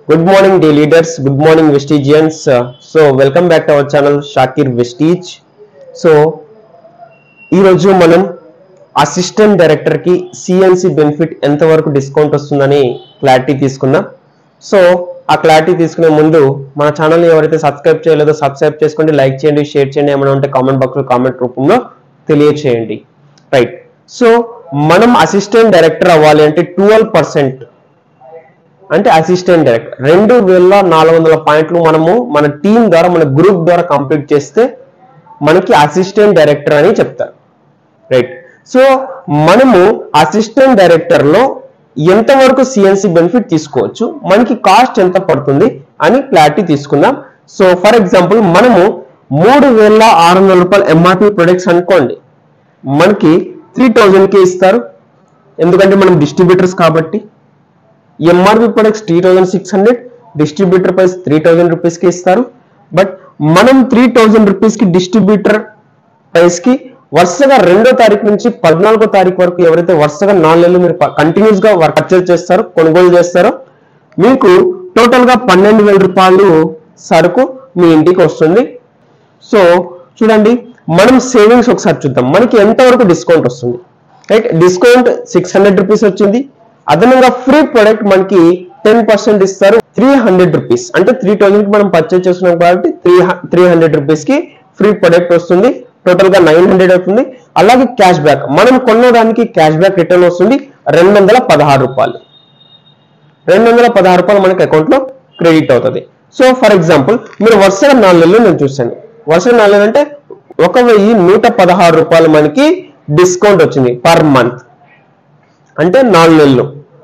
Good morning, day leaders. Good morning, Vestigians. So, welcome back to our channel, Shakir Vestige. So, ఈ రోజు మనం assistant director కి CNC benefit ఎంత వరకు discount వస్తుందని క్లారిటీ తీసుకుందాం. సో, ఆ క్లారిటీ తీసుకునే ముందు మన ఛానల్ ని ఎవరైతే సబ్స్క్రైబ్ చేయలేదో సబ్స్క్రైబ్ చేసుకోండి, లైక్ చేయండి, షేర్ చేయండి, ఏమైనా ఉంటే కామెంట్ బాక్స్ లో కామెంట్ రూపంలో తెలియచేయండి. రైట్. సో, మనం అసిస్టెంట్ డైరెక్టర్ అవ్వాలి అంటే 12% అంటే అసిస్టెంట్ డైరెక్టర్ 2400 పాయింట్లు మనము మన టీం ద్వారా మన గ్రూప్ ద్వారా కంప్లీట్ చేస్తే మనకి అసిస్టెంట్ డైరెక్టర్ అని చెప్తారు. రైట్. సో మనము అసిస్టెంట్ డైరెక్టర్ లో ఎంతవరకు సిఎన్సి బెనిఫిట్ తీసుకోవచ్చు, మనకి కాస్ట్ ఎంత పడుతుంది అని క్లారిటీ తీసుకుందాం. సో ఫర్ ఎగ్జాంపుల్ మనము 3600 రూపాయలు ఎంఆర్పి ప్రొడక్ట్స్ అనుకోండి, మనకి 3000కే ఇస్తారు. ఎందుకంటే మనం డిస్ట్రిబ్యూటర్స్ కాబట్టి. MRP products 3600, distributor price 3000 rupees కి ఇస్తారు. బట్ మనం 3000 రూపీస్ కి డిస్ట్రిబ్యూటర్ ప్రైస్ కి వరుసగా 2వ తారీఖు నుంచి 14వ తారీఖు వరకు ఎవరైతే వరుసగా 4 నెలలు మీరు కంటిన్యూస్ గా పర్చేజ్ చేస్తారో, కొనుగోలు చేస్తారో, మీకు టోటల్ గా 12,000 రూపాయలు సరుకు మీ ఇంటికి వస్తుంది. సో చూడండి, మనం సేవింగ్స్ ఒకసారి చూద్దాం, మనకి ఎంతవరకు డిస్కౌంట్ వస్తుంది. రైట్. డిస్కౌంట్ 600 రూపీస్ వచ్చింది. అదనంగా ఫ్రీ ప్రొడక్ట్ మనకి 10% ఇస్తారు, 300 రూపీస్. అంటే 3000 కి మనం పర్చేజ్ చేస్తున్నాం కాబట్టి 300 రూపీస్ కి ఫ్రీ ప్రొడక్ట్ వస్తుంది. టోటల్ గా 900 అవుతుంది. అలాగే క్యాష్ బ్యాక్, మనం కొనడానికి క్యాష్ బ్యాక్ రిటర్న్ వస్తుంది 216 రూపాయలు. 216 రూపాయలు మనకి అకౌంట్ లో క్రెడిట్ అవుతుంది. సో ఫర్ ఎగ్జాంపుల్ మీరు వరుసగా 4 నెలలు నేను చూసాను, వరుసగా 4 నెలలు అంటే 1116 రూపాయలు మనకి డిస్కౌంట్ వచ్చింది పర్ మంత్. అంటే 4 నెలలు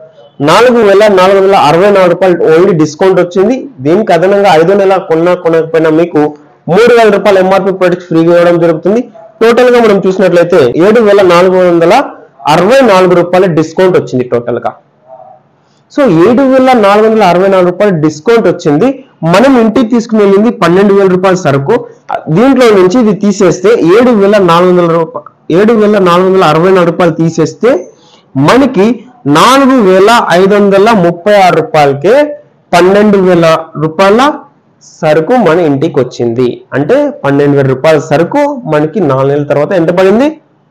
4464 రూపాయలు ఓన్లీ డిస్కౌంట్ వచ్చింది. దీనికి అదనంగా 5 నెలల కొనకపోయినా మీకు 3000 రూపాయలు ఎంఆర్పి ప్రొడక్ట్స్ ఫ్రీగా ఇవ్వడం జరుగుతుంది. టోటల్ గా మనం చూసినట్లయితే 7464 రూపాయల డిస్కౌంట్ వచ్చింది టోటల్ గా. సో 7464 రూపాయల డిస్కౌంట్ వచ్చింది. మనం ఇంటికి తీసుకుని వెళ్ళింది 12,000 రూపాయల సరుకు. దీంట్లో నుంచి ఇది తీసేస్తే 7464 రూపాయలు తీసేస్తే మనకి 4536 రూపాయలకే 12,000 రూపాయల సరుకు మన ఇంటికి వచ్చింది. అంటే 12,000 రూపాయల సరుకు మనకి 4 నెలల తర్వాత ఎంత పడింది?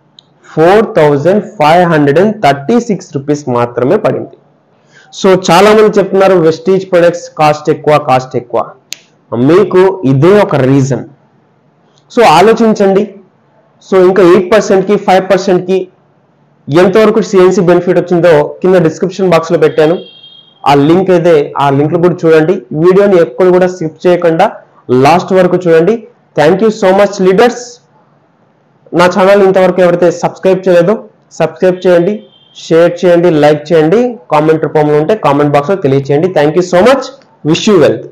4536 రూపీస్ మాత్రమే పడింది. సో చాలా మంది చెప్తున్నారు వెస్టీజ్ ప్రొడక్ట్స్ కాస్ట్ ఎక్కువ. మీకు ఇదే ఒక రీజన్. సో ఆలోచించండి. సో ఇంకా 8% కి 5% కి ఎంతవరకు సిఎన్సి బెనిఫిట్ వచ్చిందో కింద డిస్క్రిప్షన్ బాక్స్ లో పెట్టాను. ఆ లింక్ అయితే ఆ లింక్ లో కూడా చూడండి. వీడియోని ఎప్పుడు కూడా స్కిప్ చేయకుండా లాస్ట్ వరకు చూడండి. Thank you so much leaders. నా ఛానల్ ఇంతవరకు ఎవరైతే సబ్స్క్రైబ్ చేయలేదో సబ్స్క్రైబ్ చేయండి, షేర్ చేయండి, లైక్ చేయండి, కామెంట్ రూపంలో ఉంటే కామెంట్ బాక్స్ లో తెలియచేయండి. Thank you so much. Wish you wealth.